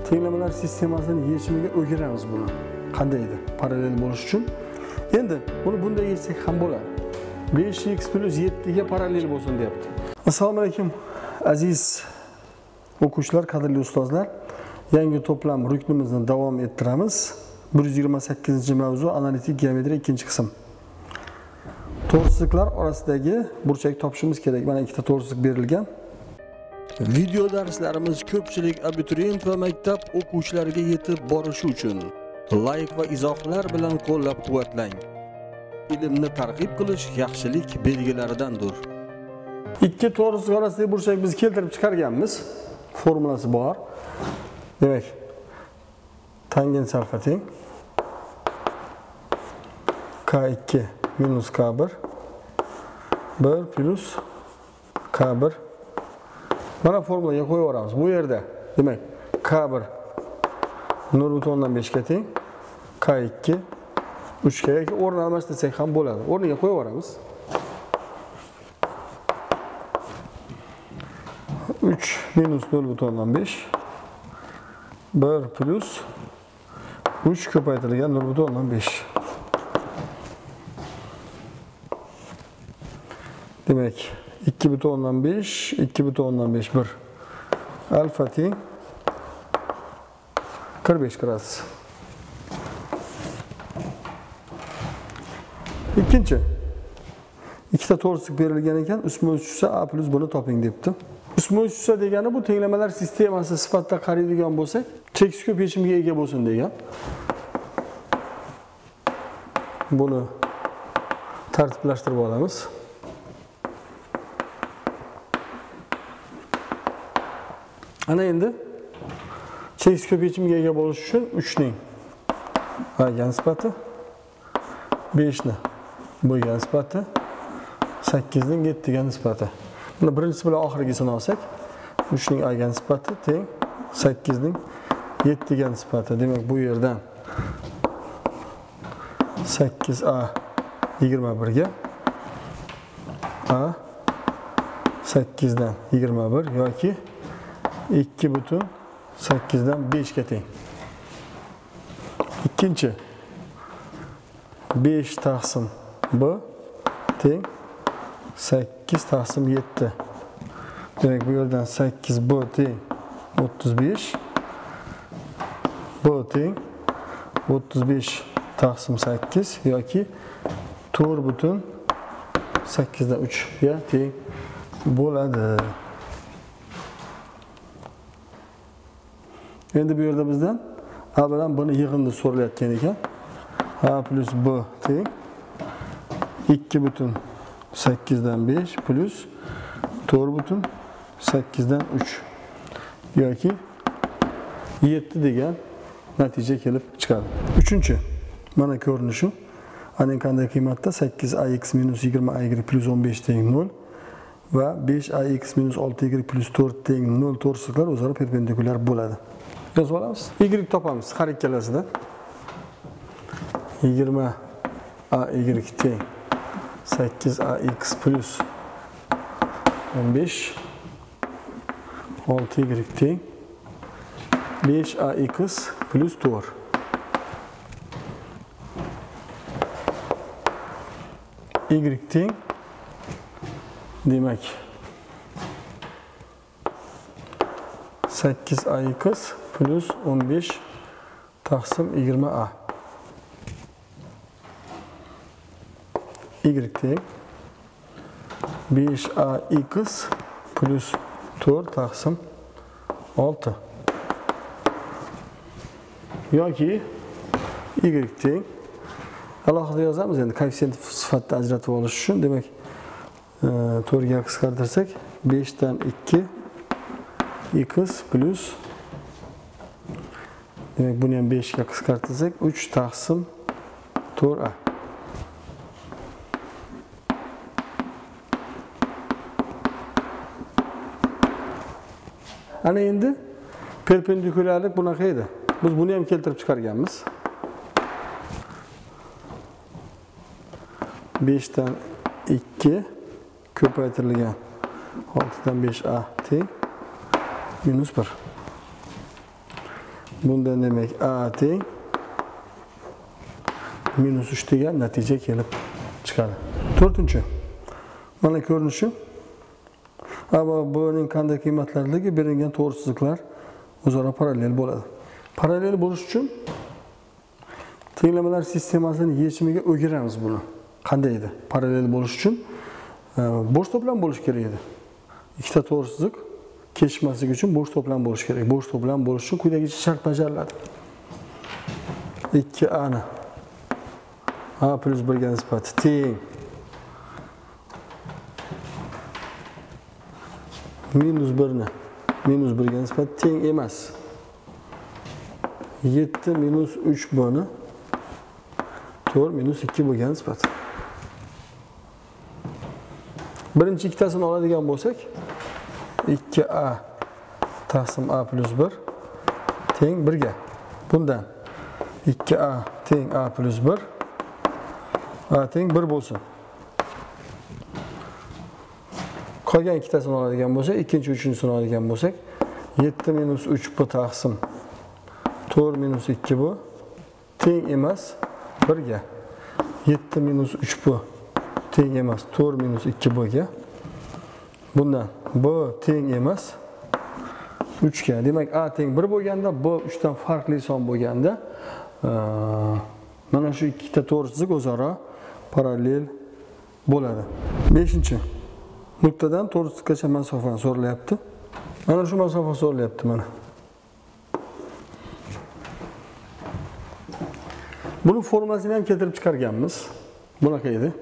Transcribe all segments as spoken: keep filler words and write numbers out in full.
tenglamalar sistemasini yechimiga o'rganamiz buni. Qanday edi? Parallel bo'lish uchun. Endi buni bunday yechsak ham bo'ladi. besh x plus yetti ga parallel bo'lsin deyapti. Assalomu alaykum aziz o'quvchilar, qadrli ustozlar. Yangi to'plam ruknimizni davom ettiramiz. bir yuz yigirma sakkizinchi mavzu analitik geometriya ikkinchi qism. To'g'risizliklar orasidagi burchak topishimiz kerak. Mana ikkita to'g'risizlik berilgan. Video darslarimiz ko'pchilik abituriyent va maktab o'quvchilariga yetib borishi uchun like va izohlar bilan qo'llab-quvvatlang. Ilmni targ'ib qilish yaxshilik belgilaridandir. Ikki to'g'risizlik orasidagi burchak biz keltirib chiqarganmiz. Formulasi bor. Demak, tangent alfa teng k ikki minus k bir bir plus k bir. Mana formulaga qo'yib yuboramiz. Bu yerda, demak, k bir nol butun o'ndan besh ga teng, k ikki uch ga yoki o'rni almashtirsak ham bo'ladi. O'rniga qo'yib yuboramiz. uch minus nol butun o'ndan besh bir plus uch ko'paytirilgan nol butun o'ndan besh. Demak, ikki butun o'ndan besh, ikki butun o'ndan besh bir. Alfa teng qirq besh gradus. Ikkinchi. Ikkita to'g'risizlik berilgan ekan, ustma ust tushsa a plus buni toping debdi. Ustma ust tushsa degani bu tenglamalar sistemasi sifatida qaraydigan bo'lsak, cheksiz ko'p yechimga ega bo'lsin degan. Buni tartiblashtirib olamiz. Ana endi cheksiz ko'p yechimga ega bo'lish uchun uch ning a ga nisbati, besh ni b ga nisbati, sakkiz ning yetti ga nisbati. Buni birinchisi bilan oxirgisini olsak, uch ning a ga nisbati teng sakkiz ning yetti ga nisbati. Demak, bu yerdan sakkiz a yigirma bir ga, a sakkiz dan yigirma bir yoki ikki butun sakkiz dan besh ga teng. Ikkinchi, besh taqsim b teng sakkiz taqsim yetti. Demak, bu yerdan sakkiz b teng o'ttiz besh, b teng o'ttiz besh taqsim sakkiz yoki to'rt butun sakkiz dan uch ga teng bo'ladi. Endi bu yerda bizdan a bilan buni yig'indi so'ralayotgan ekan. A plus b teng ikki butun sakkiz dan besh plus to'rt butun sakkiz dan uch yoki yetti degan natija kelib chiqadi. Uchinchi, mana ko'rinishi. Aning qanday qiymatda sakkiz a x minus yigirma a y plus o'n besh teng nol va besh a x minus olti y plus to'rt teng nol to'g'risizliklar o'zaro perpendikulyar bo'ladi. Yozib olamiz. Y topamiz har ikkalasida. yigirma a y teng sakkiz a x plus o'n besh, olti y teng besh a x plus to'rt. Y teng, demak, sakkiz a x plus o'n besh taqsim yigirma a. Y teng besh a x plus to'rt taqsim olti. Yoki y teng, alohida yozamiz endi koeffitsient sifatida ajratib olish uchun. Demak, to'rt ga qisqartirsak besh dan ikki x plus, demak, buni ham besh ga qisqartirsak uch taqsim to'rt a. Ana endi perpendikulyarlik bunaqa edi. Biz buni ham keltirib chiqarganmiz. besh dan ikki ko'paytirilgan olti dan besh a teng minus bir. Bundan demek A teng minus uch degan natija kelib chiqadi. to'rtinchi. Mana ko'rinishi. Ama buning qanday qiymatlardagi berilgan to'g'risizliklar o'zaro parallel bo'ladi. Parallel bo'lish uchun tenglamalar sistemasining yechimiga o'giramiz buni. Qanday edi? Parallel bo'lish uchun bo'sh to'plam bo'lish kerak edi. Ikkita to'g'risizlik kesishmasligi uchun bo'sh to'plam bo'lish kerak. Bo'sh to'plam bo'lish uchun quyidagicha shart bajariladi. ikki a ni A plus bir ga nisbati teng minus bir ni minus bir ga nisbati teng emas. yetti minus uch b ni to'rt minus ikki b ga nisbati. Birinchi ikkitasini oladigan bo'lsak, ikki a taqsim a plus bir teng bir ga. Bundan ikki a teng a plus bir, a teng bir bo'lsin. Qolgan ikkitasini oladigan bo'lsak, ikkinchi uchinchisini oladigan bo'lsak, yetti minus uch b taqsim to'rt minus ikki b teng emas bir ga. yetti minus uch b teng emas to'rt minus ikki b ga. Bundan b teng emas uch ga. Demak, a teng bir bo'lganda, b uch dan farqli son bo'lganda, mana shu ikkita to'g'risizlik o'zaro parallel bo'ladi. beshinchi. Nuqtadan to'g'risizlikgacha masofani so'ralyapti. Mana shu masofa so'ralyapti mana. Buni formulasini ham keltirib chiqarganmiz. Bunaqa edi.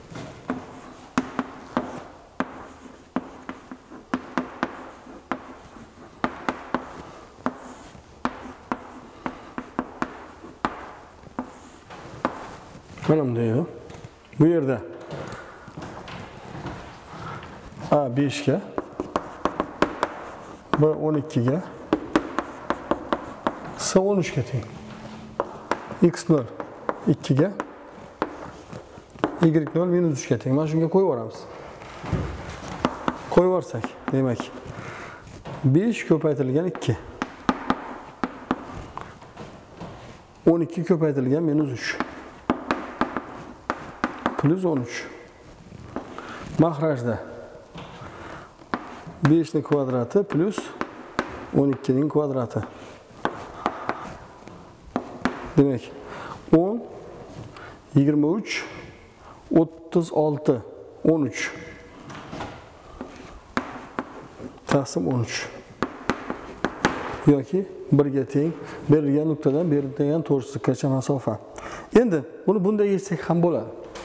Mana bunday edi. Bu yerda A besh ga, B o'n ikki ga, S o'n uch ga teng. X nol ikki ga, Y nol minus uch ga teng. Mana shunga qo'yib yuboramiz. Qo'yib yuborsak, demak, besh ko'paytirilgan ikki. o'n ikki ko'paytirilgan minus uch. Plus o'n uch. Mahrajda besh ning kvadrati plus o'n ikki ning kvadrati. Demak, o'n, yigirma uch, o'ttiz olti, o'n uch. Taqsim o'n uch. Yoki bir ga teng berilgan nuqtadan berilgan to'g'risizlikgacha masofa. Endi buni bunday yechsak ham bo'ladi.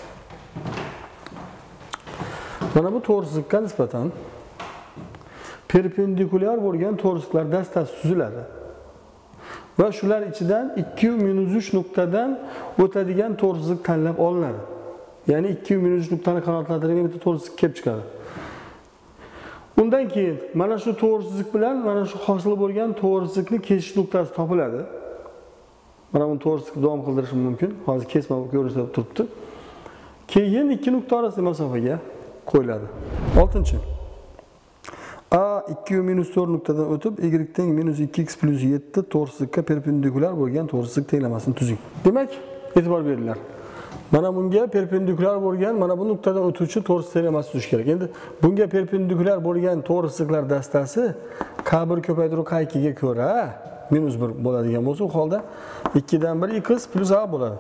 Mana bu to'g'risizlikka nisbatan perpendikulyar bo'lgan to'g'risizliklar dastasi tuziladi. Va shular ichidan ikki minus uch nuqtadan o'tadigan to'g'risizlik tanlab olinadi. Ya'ni ikki minus uch nuqtani qanoatlantirgan bitta to'g'risizlik kelib chiqadi. Undan keyin mana shu to'g'risizlik bilan mana shu hosil bo'lgan to'g'risizlikning keshish nuqtasi topiladi. Mana bu to'g'risizlikni davom qildirishim mumkin. Hozir kesma ko'rinishda turibdi. Keyin ikki nuqta orasi masofaga qo'yiladi. oltinchi. A ikki minus to'rt nuqtadan o'tib, Y teng minus ikki x plus yetti to'g'risizlikka perpendikulyar bo'lgan to'g'risizlik tenglamasini tuzing. Demak, e'tibor beringlar. Mana bunga perpendikulyar bo'lgan, mana bu nuqtadan o'tuvchi to'g'risizlik tenglamasini tuzish kerak. Endi bunga perpendikulyar bo'lgan to'g'risizliklar dastasi K bir ko'paytiruv K ikki ga ko'ra minus bir bo'ladigan bo'lsa, u holda ikki dan bir x plus A bo'ladi.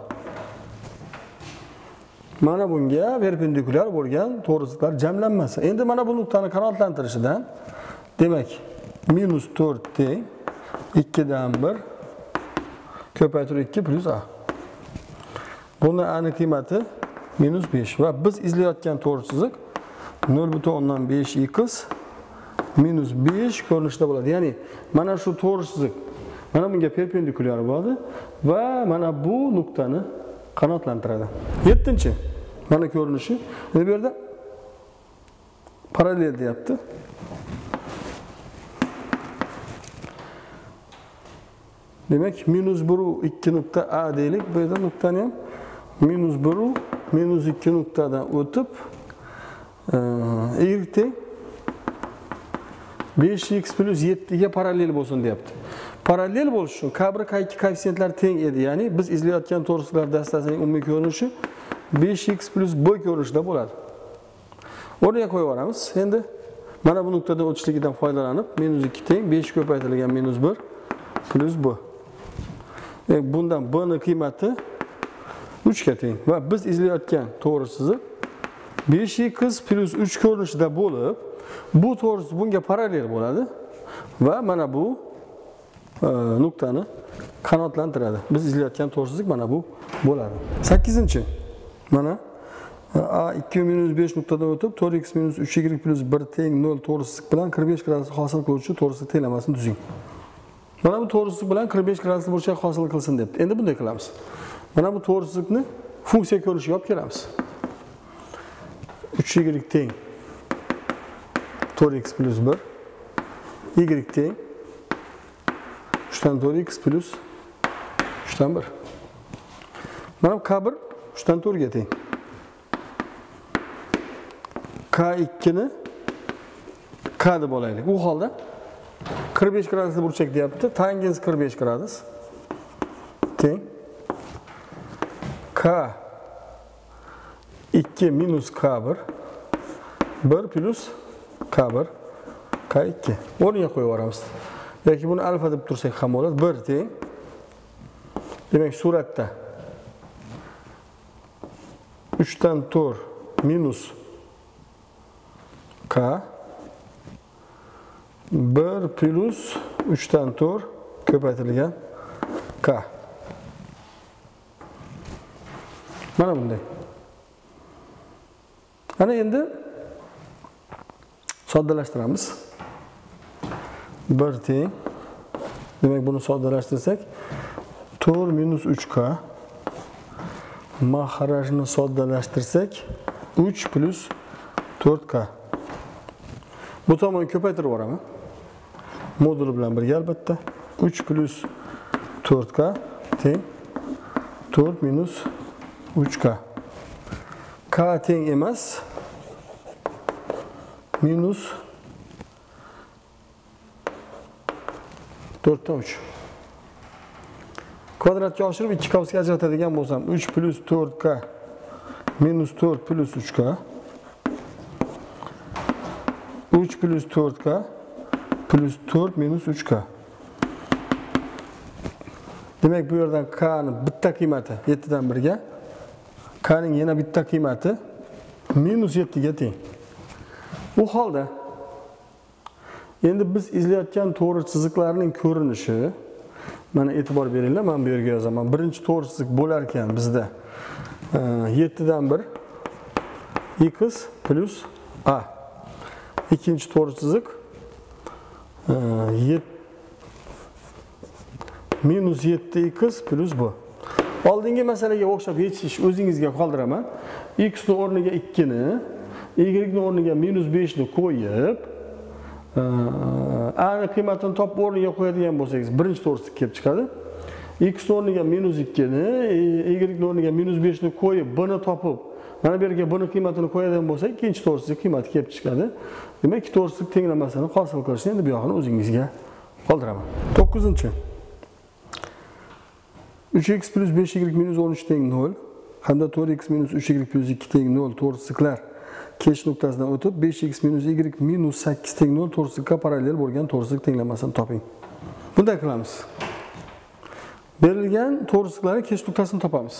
Mana bunga perpendikulyar bo'lgan to'g'risizliklar jamlanmasa. Endi mana bu nuqtani qanoatlantirishidan, demak, minus to'rt teng ikki dan bir ko'paytiruv ikki plus A. Buni aniq qiymati minus besh va biz izlayotgan to'g'risizlik nol butun o'ndan besh x minus besh ko'rinishda bo'ladi. Ya'ni mana shu to'g'risizlik mana bunga perpendikulyar bo'ladi va mana bu nuqtani qanoatlantiradi. yettinchi. Mana ko'rinishi. Endi bu yerda parallel deyapti. Demak, minus bir ikki nuqta A deylik. Bu yerda nuqtani ham minus bir minus ikki nuqtadan o'tib Y teng besh x plus yetti ga parallel bo'lsin deyapti. Parallel bo'lishi uchun K bir K ikki koeffitsiyentlar teng edi. Ya'ni biz izlayotgan to'g'risiklar dastasining umumiy ko'rinishi besh x plus b ko'rinishida bo'ladi. O'rniga qo'yib yuboramiz. Endi mana bu nuqtadan o'tishligidan foydalanib, minus ikki teng besh ko'paytirilgan minus bir plus b. E, bundan b ning qiymati uch ga teng va biz izlayotgan to'g'ri chiziq besh x plus uch ko'rinishida bo'lib, bu to'g'risi bunga parallel bo'ladi va mana bu e, nuqtani qanotlantiradi. Biz izlayotgan to'g'ri chiziq mana bu bo'ladi. sakkizinchi. Mana a ikki minus besh nuqtadan o'tib to'rt x minus uch y plus bir teng nol to'g'ri chiziq bilan qirq besh gradus hosil qiluvchi to'g'ri chiziq tenglamasini tuzing. Mana bu to'g'ri chiziq bilan qirq besh gradusli burchak hosil qilsin debdi. Endi bunday qilamiz. Mana bu to'g'ri chiziqni funksiya ko'rinishiga olib kelamiz. uch y teng to'rt x plus bir, y teng uch dan to'rt x plus uch dan bir. Mana bu K bir uch dan to'rt ga teng. K ikki ni K deb olaylik. U holda qirq besh gradusli burchak deyapti. Tangens qirq besh gradus teng K ikki minus K bir bir plus K bir K ikki. O'rniga qo'yib yuboramiz. Yoki buni alfa deb tursak ham bo'ladi. bir teng. Demak, suratda uch dan to'rt minus K bir plus uch dan to'rt ko'paytirilgan K. Mana bunday. Ana endi soddalashtiramiz. bir teng. Demak, buni soddalashtirsak to'rt minus uch K. Maharajni soddalashtirsak uch plus to'rt K. Bu tomonni ko'paytirib yuboraman. Moduli bilan birga albatta. uch plus to'rt K teng to'rt minus uch K. K teng emas. Minus to'rt dan uch. Kvadratga oshirib ikki qavsga ajratadigan bo'lsam, uch plus to'rt K minus to'rt plus uch K. uch plus to'rt K plus to'rt minus uch K. Demak, bu yerdan K ning bitta qiymati yetti dan bir ga, K ning yana bitta qiymati minus yetti ga teng. Bu holda endi biz izlayotgan to'g'ri chiziqlarning ko'rinishi, mana e'tibor beringlar, men bu yerga yozaman. Birinchi to'g'ri chiziq bo'lar ekan bizda yetti dan bir x plus a. İkinci to'g'ri chiziq minus yetti x plus bu. Oldingi masalaga o'xshab yechish o'zingizga qoldiraman. X ni o'rniga ikki ni, y ni o'rniga minus besh ni qo'yib, a ni qiymatini topib o'rniga qo'yadigan bo'lsangiz, birinchi to'g'ri chiziq kelib chiqadi. X ni o'rniga minus ikki ni, y ni o'rniga minus besh ni qo'yib, b ni topib, mana bu yerga b ni qiymatini qo'yadigan bo'lsak, ikkinchi to'g'ri chiziq qiymati kelib chiqadi. Demak, ikki to'g'ri chiziq tenglamasini hosil qilishni endi bu yoqni o'zingizga qoldiraman. to'qqizinchi. uch x plus besh y minus o'n uch teng nol hamda to'rt x minus uch y plus ikki teng nol to'g'ri chiziqlar kesish nuqtasidan o'tib besh x minus y minus sakkiz teng nol to'g'ri chiziqqa parallel bo'lgan to'g'ri chiziq tenglamasini toping. Bunday qilamiz. Berilgan to'g'ri chiziqlarning kesish nuqtasini topamiz.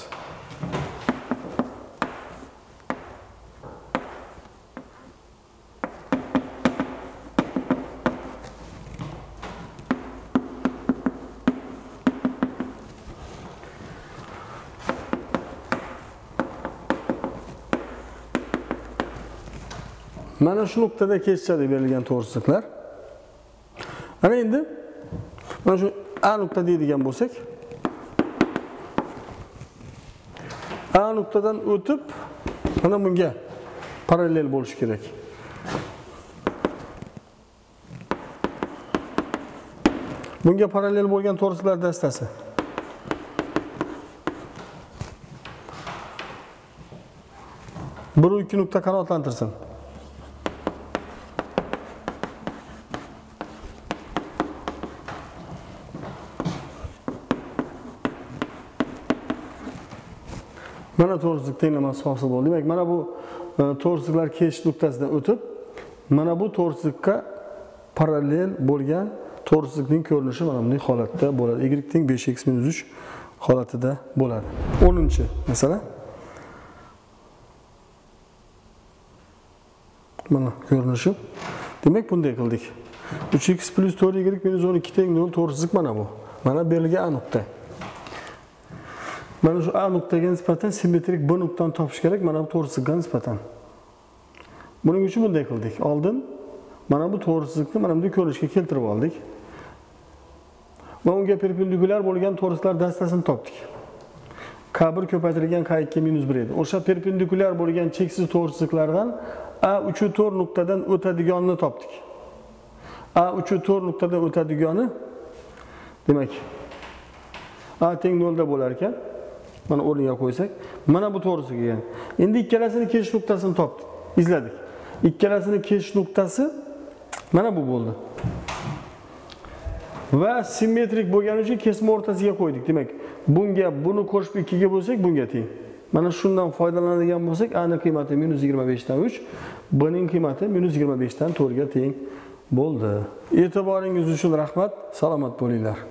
Mana shu nuqtada kesishadi berilgan to'g'ri chiziqlar. Ana endi mana shu A nuqta deydigan bo'lsak, A nuqtadan o'tib mana bunga parallel bo'lishi kerak. Bunga parallel bo'lgan to'g'ri chiziqlar dastasi. bir ikki nuqta qanotlantirsin. Mana to'g'rislik tenglamasi hosil bo'ldi. Demak, mana bu to'g'risliklar keshish nuqtasidan o'tib, mana bu to'g'rislikka parallel bo'lgan to'g'rislikning ko'rinishi mana bunday holatda bo'ladi. Y teng besh x minus uch holatida bo'ladi. o'ninchi masala. Mana ko'rinishi. Demak, bunday qildik. uch x plus to'rt y minus o'n ikki teng nol to'g'rislik mana bu. Mana berilgan A nuqta. Mana shu A nuqtaga nisbatan simmetrik B nuqtani topish kerak, mana bu to'g'rislikka nisbatan. Buning uchun bunday qildik. Oldin mana bu to'g'rislikni mana bunday ko'rinishga keltirib oldik. Va unga perpendikulyar bo'lgan to'g'risliklar dastasini topdik. K bir ko'paytirilgan K ikki minus bir edi. O'sha perpendikulyar bo'lgan cheksiz to'g'risliklardan A uch to'rt nuqtadan o'tadiganini topdik. A uch to'rt nuqtadan o'tadigani demak A teng nol da bo'lar ekan. Mana o'rniga qo'ysak, mana bu to'g'risiga ekan. Endi ikkalasini keshish nuqtasini topdik, izladik. Ikkalasini keshish nuqtasi mana bu bo'ldi. Va simmetrik bo'lgani uchun kesma o'rtasiga qo'ydik. Demak, bunga buni qo'shib ikki ga bo'lsak, bunga teng. Mana shundan foydalanadigan bo'lsak, A ning qiymati minus yigirma besh dan uch, B ning qiymati minus yigirma besh dan to'rt ga teng bo'ldi. E'tiboringiz uchun rahmat, salomat bo'linglar.